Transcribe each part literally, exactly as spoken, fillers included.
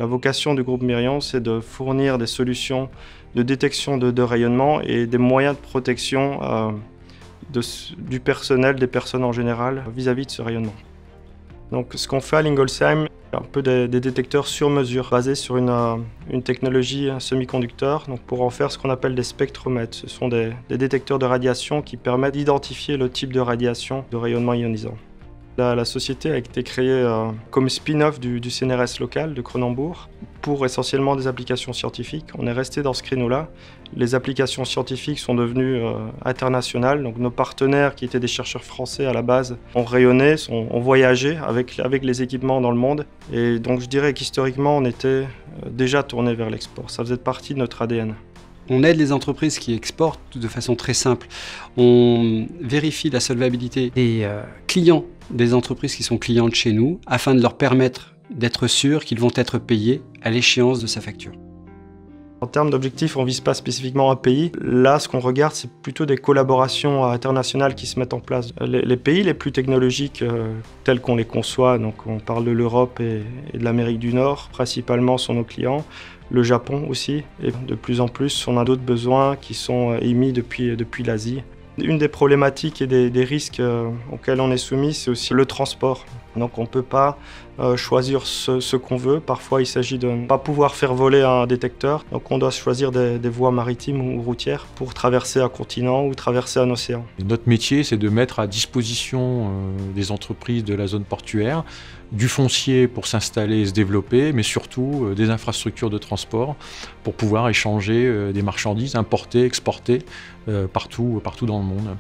La vocation du groupe Mirion, c'est de fournir des solutions de détection de, de rayonnement et des moyens de protection euh, de, du personnel, des personnes en général, vis-à-vis de ce rayonnement. Donc, ce qu'on fait à l'Ingolsheim, un peu des, des détecteurs sur mesure, basés sur une, euh, une technologie semi-conducteur, donc pour en faire ce qu'on appelle des spectromètres. Ce sont des, des détecteurs de radiation qui permettent d'identifier le type de radiation de rayonnement ionisant. La, la société a été créée euh, comme spin-off du, du C N R S local de Cronenbourg pour essentiellement des applications scientifiques. On est resté dans ce créneau-là. Les applications scientifiques sont devenues euh, internationales. Donc nos partenaires, qui étaient des chercheurs français à la base, ont rayonné, sont, ont voyagé avec, avec les équipements dans le monde. Et donc je dirais qu'historiquement, on était euh, déjà tourné vers l'export. Ça faisait partie de notre A D N. On aide les entreprises qui exportent de façon très simple. On vérifie la solvabilité des euh, clients des entreprises qui sont clientes chez nous afin de leur permettre d'être sûrs qu'ils vont être payés à l'échéance de sa facture. En termes d'objectifs, on ne vise pas spécifiquement un pays. Là, ce qu'on regarde, c'est plutôt des collaborations internationales qui se mettent en place. Les, les pays les plus technologiques, euh, tels qu'on les conçoit, donc on parle de l'Europe et, et de l'Amérique du Nord, principalement sont nos clients. Le Japon aussi, et de plus en plus, on a d'autres besoins qui sont émis depuis, depuis l'Asie. Une des problématiques et des, des risques euh, auxquels on est soumis, c'est aussi le transport. Donc on ne peut pas euh, choisir ce, ce qu'on veut. Parfois, il s'agit de ne pas pouvoir faire voler un détecteur. Donc on doit choisir des, des voies maritimes ou routières pour traverser un continent ou traverser un océan. Et notre métier, c'est de mettre à disposition euh, des entreprises de la zone portuaire du foncier pour s'installer et se développer, mais surtout euh, des infrastructures de transport pour pouvoir échanger euh, des marchandises, importer, exporter euh, partout, partout dans le monde.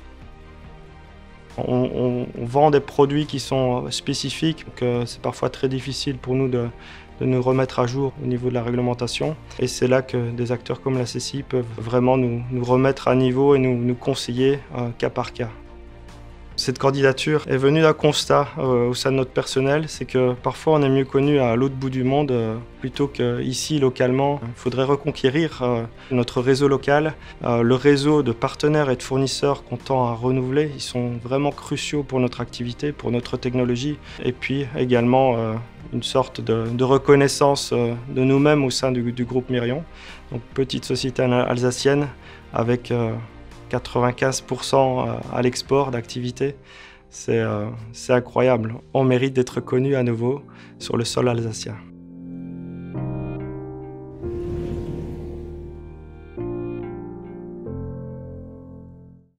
On, on, on vend des produits qui sont spécifiques, donc euh, c'est parfois très difficile pour nous de, de nous remettre à jour au niveau de la réglementation. Et c'est là que des acteurs comme la C C I peuvent vraiment nous, nous remettre à niveau et nous, nous conseiller euh, cas par cas. Cette candidature est venue d'un constat euh, au sein de notre personnel, c'est que parfois on est mieux connu à l'autre bout du monde euh, plutôt qu'ici localement. Il faudrait reconquérir euh, notre réseau local, euh, le réseau de partenaires et de fournisseurs qu'on tend à renouveler. Ils sont vraiment cruciaux pour notre activité, pour notre technologie, et puis également euh, une sorte de, de reconnaissance euh, de nous-mêmes au sein du, du groupe Mirion. Donc petite société alsacienne avec euh, quatre-vingt-quinze pour cent à l'export d'activité, c'est euh, c'est incroyable. On mérite d'être connu à nouveau sur le sol alsacien.